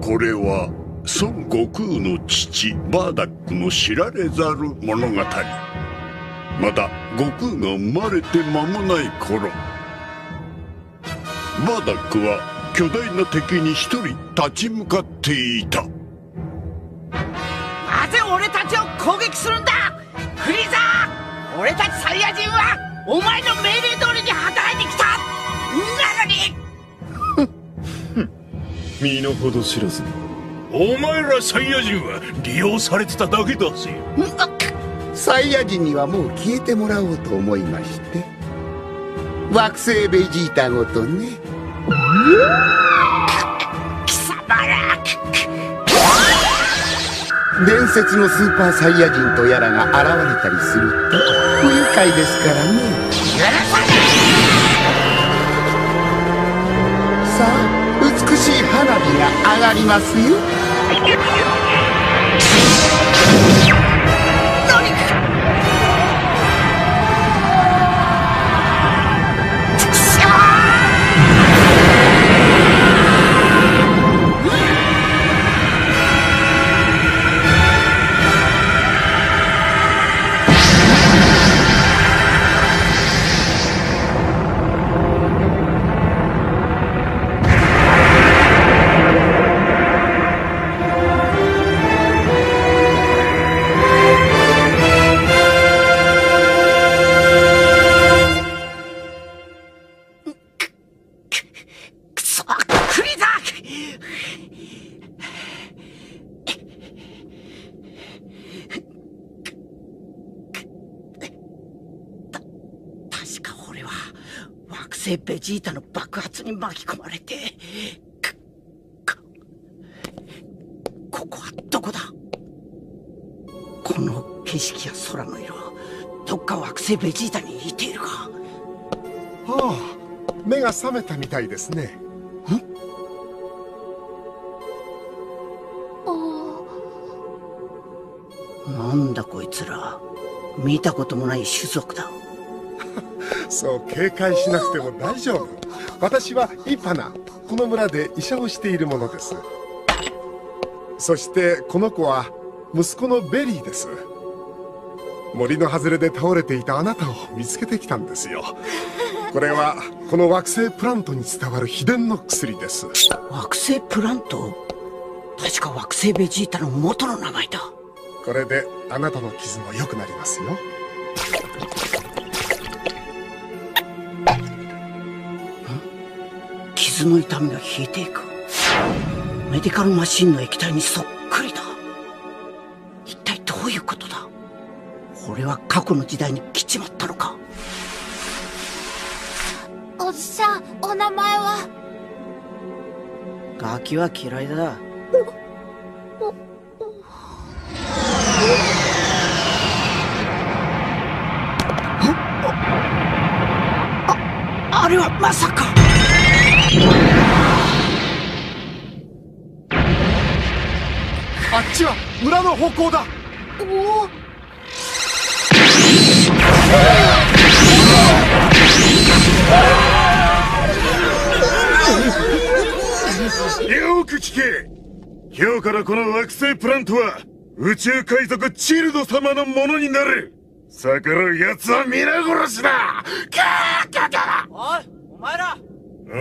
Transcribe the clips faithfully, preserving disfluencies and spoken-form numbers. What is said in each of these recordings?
これは孫悟空の父バーダックの知られざる物語。まだ悟空が生まれて間もない頃、バーダックは巨大な敵に一人立ち向かっていた。 なぜ俺たちを攻撃するんだフリーザー。俺たちサイヤ人はお前の命令通りに働いてきた。なのに身の程知らずに。お前らサイヤ人は利用されてただけだぜ。 サイヤ人にはもう消えてもらおうと思いまして、惑星ベジータごとね。 貴様ら伝説のスーパーサイヤ人とやらが現れたりすると不愉快ですからね。 許さねえ。さあ、美しい花火が上がりますよ。 ベジータの爆発に巻き込まれて、ここはどこだ。この景色や空の色、どっか惑星ベジータに似ているか。 はあ、目が覚めたみたいですね。 なんだこいつら、見たこともない種族だ。 そう警戒しなくても大丈夫。私はイパナ、この村で医者をしているものです。そしてこの子は息子のベリーです。森の外れで倒れていたあなたを見つけてきたんですよ。これはこの惑星プラントに伝わる秘伝の薬です。 惑星プラント、確か惑星ベジータの元の名前だ。 これであなたの傷も良くなりますよ。 傷の痛みが引いていく。メディカルマシンの液体にそっくりだ。一体どういうことだ。俺は過去の時代に来ちまったのか。 おじさん、お名前は？ ガキは嫌いだ。あ、あれはまさか。 あっちは村の方向だ。 おお。よく聞け。今日からこの惑星プラントは宇宙海賊チルド様のものになる。逆らう奴は皆殺しだ。キャーキャーキャー。 おい、お前ら。 うん、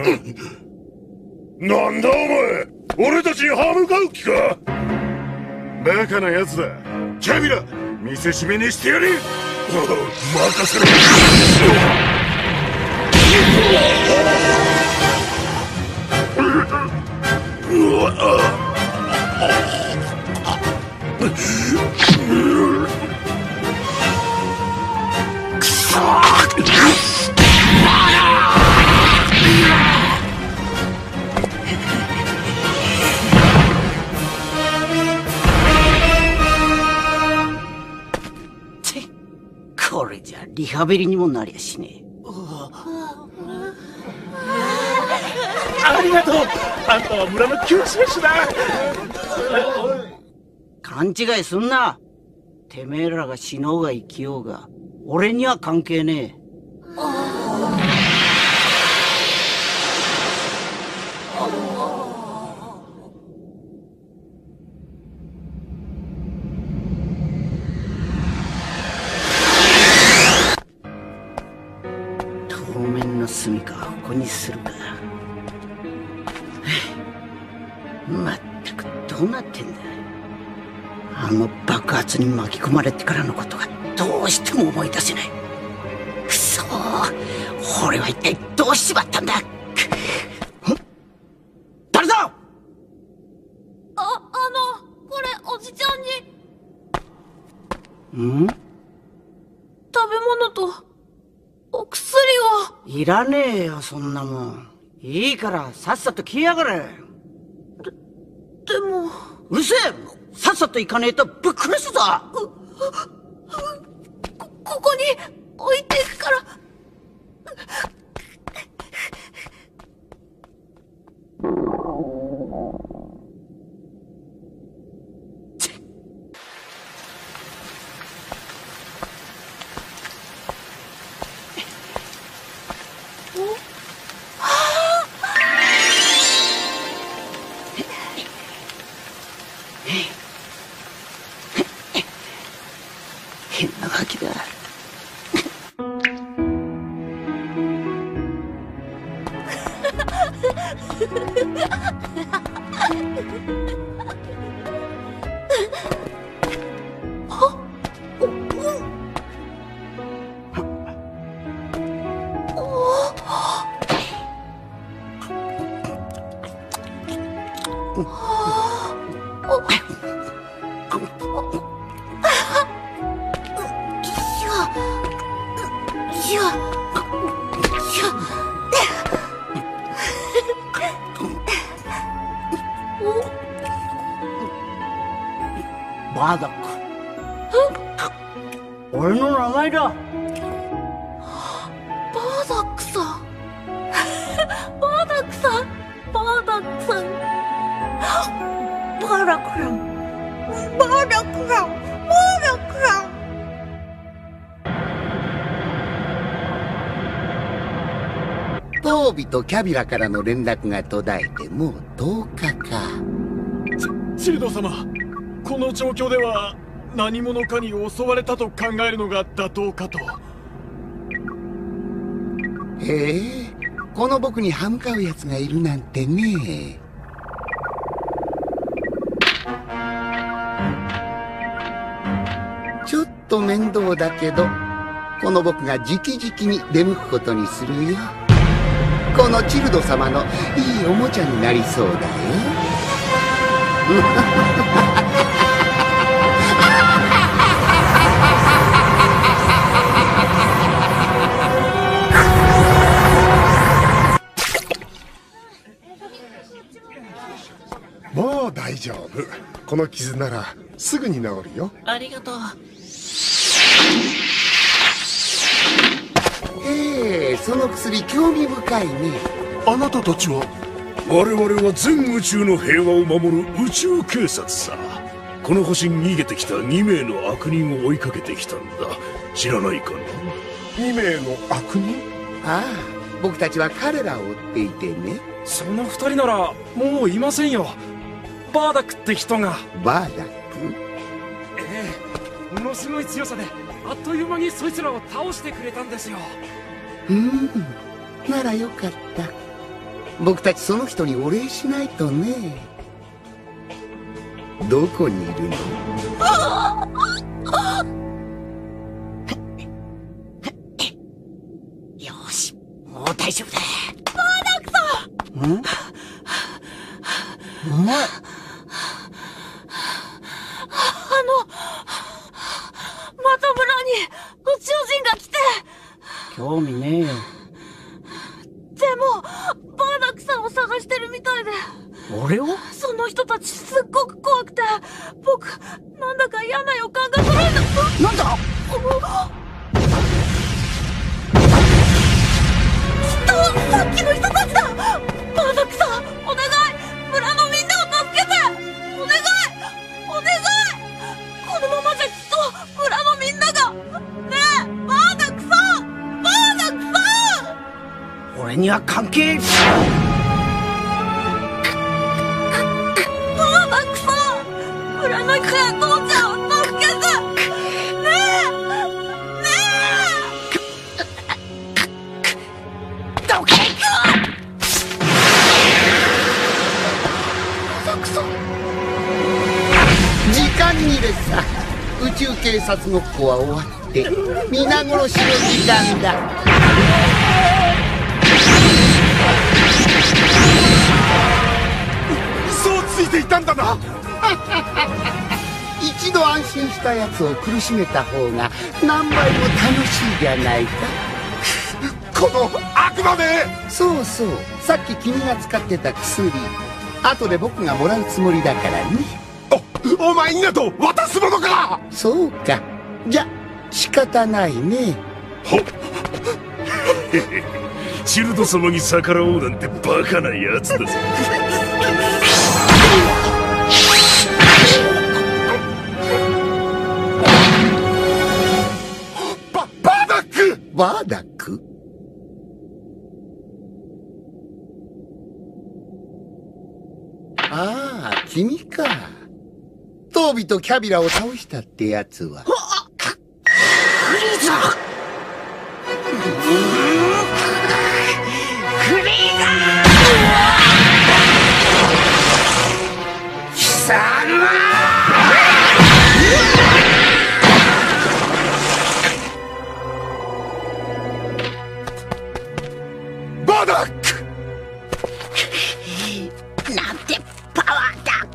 なんだお前、俺たちに歯向かう気か。バカなやつだ。キャビラ、見せしめにしてやれ。任せろ。うわくそこれじゃリハビリにもなりゃしねえ。 ありがとう。あんたは村の救世主だ。 勘違いすんな。てめえらが死のうが生きようが俺には関係ねえ。 こにするか。まったくどうなってんだ。あの爆発に巻き込まれてからのことがどうしても思い出せない。くそー、俺は一体どうしちまったんだ。誰だ。 あ、あのこれおじちゃんにん？ 食べ物とお薬を。 いらねえよそんなもん。いいからさっさと消えやがれ。で、 でも。 うるせえ、さっさと行かねえとぶっ殺すぞ。 こ、ここに置いていくから。 変なガキだ。バーダック。俺の名前だ。 バーダックさん。バーダックさん。バーダックさん。バーダックさん。バーダックさん。バーダックさん。 トービとキャビラからの連絡が途絶えてもうとおかか。 チルド様、この状況では何者かに襲われたと考えるのが妥当かと。 へえ、この僕に歯向かうやつがいるなんてね。ちょっと面倒だけど、この僕が直々に出向くことにするよ。このチルド様のいいおもちゃになりそうだよ。 もう大丈夫。この傷ならすぐに治るよ。 ありがとう。 ええ、その薬興味深いね。 あなたたちは？我々は全宇宙の平和を守る宇宙警察さ。この星に逃げてきたに名の悪人を追いかけてきたんだ。知らないかな？ に名の悪人？ ああ、僕たちは彼らを追っていてね。 その二人ならもういませんよ。バーダックって人が。 バーダック？ ええ、ものすごい強さであっという間にそいつらを倒してくれたんですよ。 うん、ならよかった。僕たちその人にお礼しないとね。どこにいるの？ よし、もう大丈夫だ。 バーダックさん。 ん？お前。 あの、また村に宇宙人が来て。 興味ねえよ。 でも、バーダックさんを探してるみたいで。 俺を？ その人たちすっごく怖くて、僕、なんだか嫌な予感がするんだ。 なんだ？ きっと、さっきの人たちだ。バーダックさん、お願い、村のみんなを助けて。お願い、お願い。このままじゃきっと村のみんなが。ねえ、バーダックさん、バーダックさん。 俺には関係。 バーダックさん、村の人や父ちゃんを助けて。ねえ、ねえ。 どけ！ 時間切れさ。宇宙警察ごっこは終わって皆殺しの時間だ。 そうついていたんだな。 一度安心したやつを苦しめた方が何倍も楽しいじゃないか。 この悪魔め。 そうそう、さっき君が使ってた薬、後で僕がもらうつもりだからね。 おお前になど渡すものか。 そうか、じゃ仕方ないね。 ほっチルド様に逆らおうなんてバカなやつだぞ。 ババーダック。 バーダック。ああ、君か。トービとキャビラを倒したってやつは。 フリーザー。フリーザー。貴様。 バーダック。 なんてパワーだ。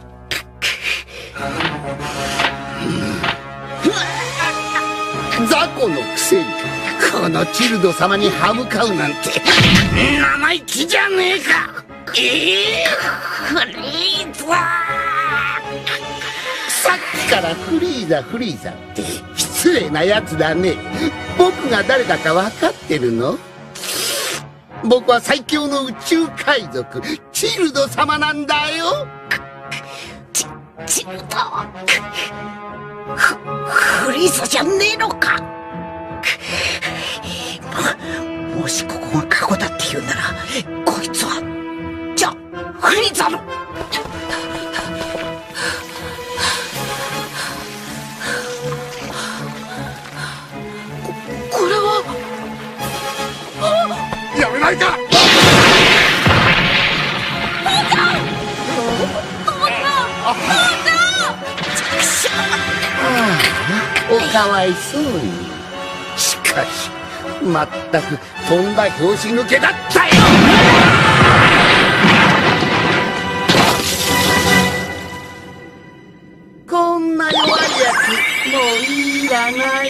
雑魚のくせにこのチルド様に歯向かうなんて生意気じゃねえか。ええー、フリーザー。 さっきからフリーザフリーザって失礼なやつだね。僕が誰だか分かってるの？僕は最強の宇宙海賊チルド様なんだよ。 チチルドフフリーザじゃねえのか。も, もしここが過去だって言うならこいつはじゃフリーザの。こ, これはやめないか。 おかわいそうに。しかしまったくとんだ拍子抜けだったよ。こんな弱いやつもういらない。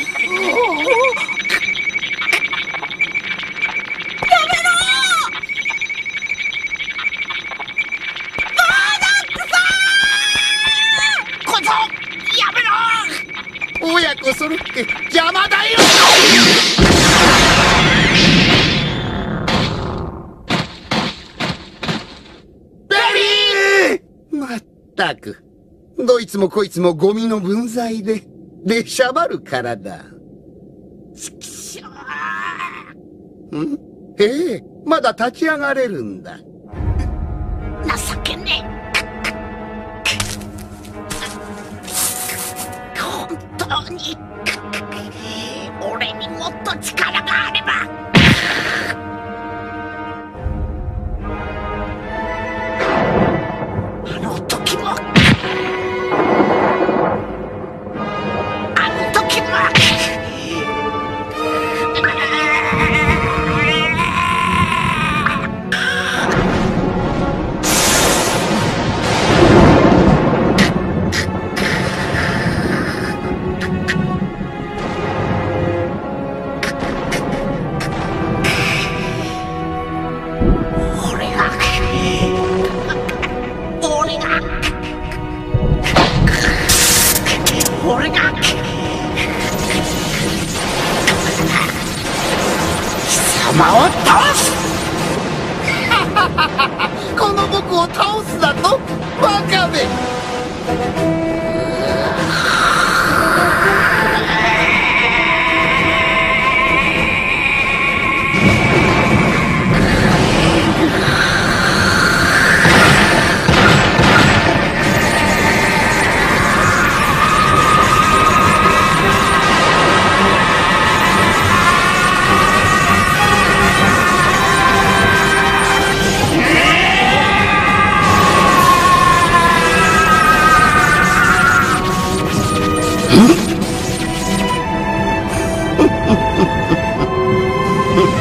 親子揃って邪魔だよ。ベリー。まったくどいつもこいつもゴミの分際で出しゃばるからだ。ちくしょう。ん？ええ、まだ立ち上がれるんだ。 情けねえ。本当に俺にもっと力があれば。あの時もあの時も俺が貴様を倒す。 この僕を倒すだとバカめ。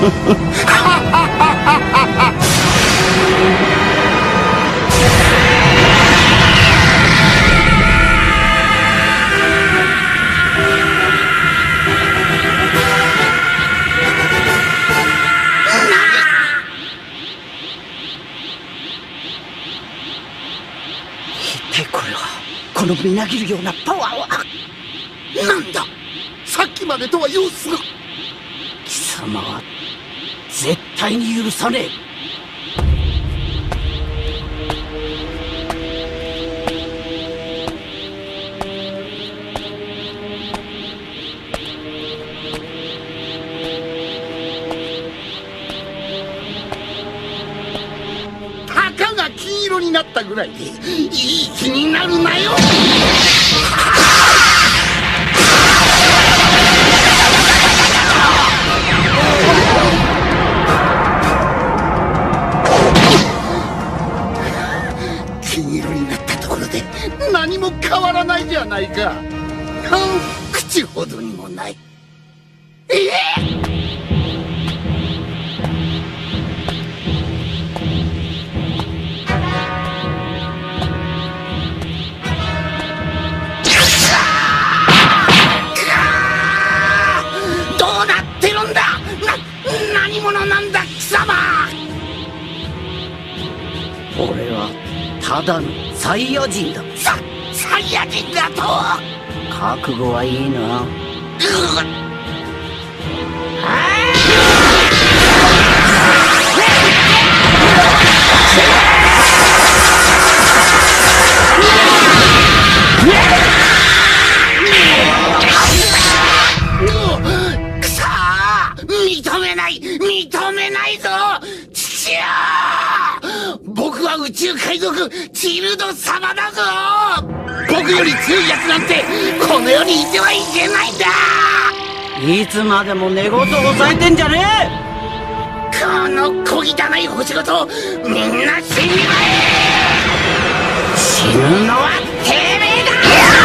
このみなぎるようなパワーはなんだ、さっきまでとは様子が。 貴様は絶対に許さねえ。 たかが金色になったぐらいでいい気になるなよ。金色になったところで何も変わらないじゃないか。口ほどにもない。ええ俺はただのサイヤ人だ。 ササイヤ人だと。 覚悟はいいな。 くそー、認めない認めないぞ父よ。僕は宇宙海賊チルド様だぞ。僕より強いやつなんてこの世にいてはいけないんだ。 いつまでも寝言を抑えてんじゃねえ。 この小汚い星ごとみんな死にまえ。死ぬのはてめえだ。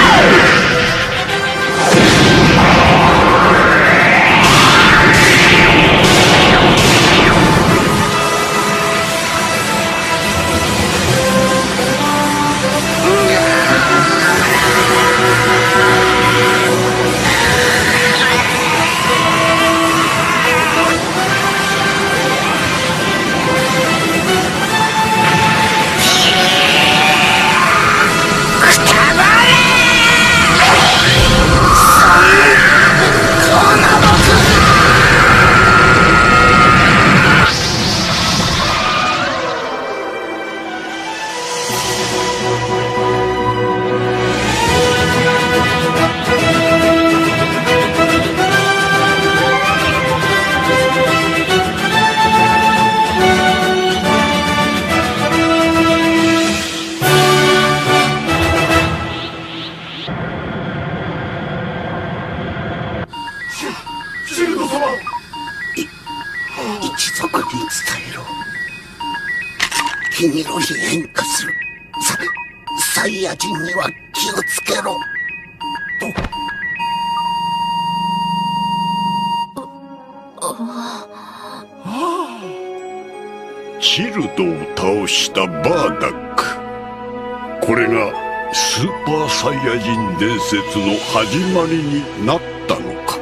一族に伝えろ。金色に変化するササイヤ人には気をつけろと。チルドを倒したバーダック。これがスーパーサイヤ人伝説の始まりになったのか。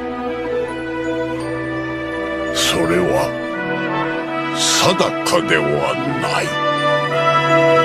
それは定かではない。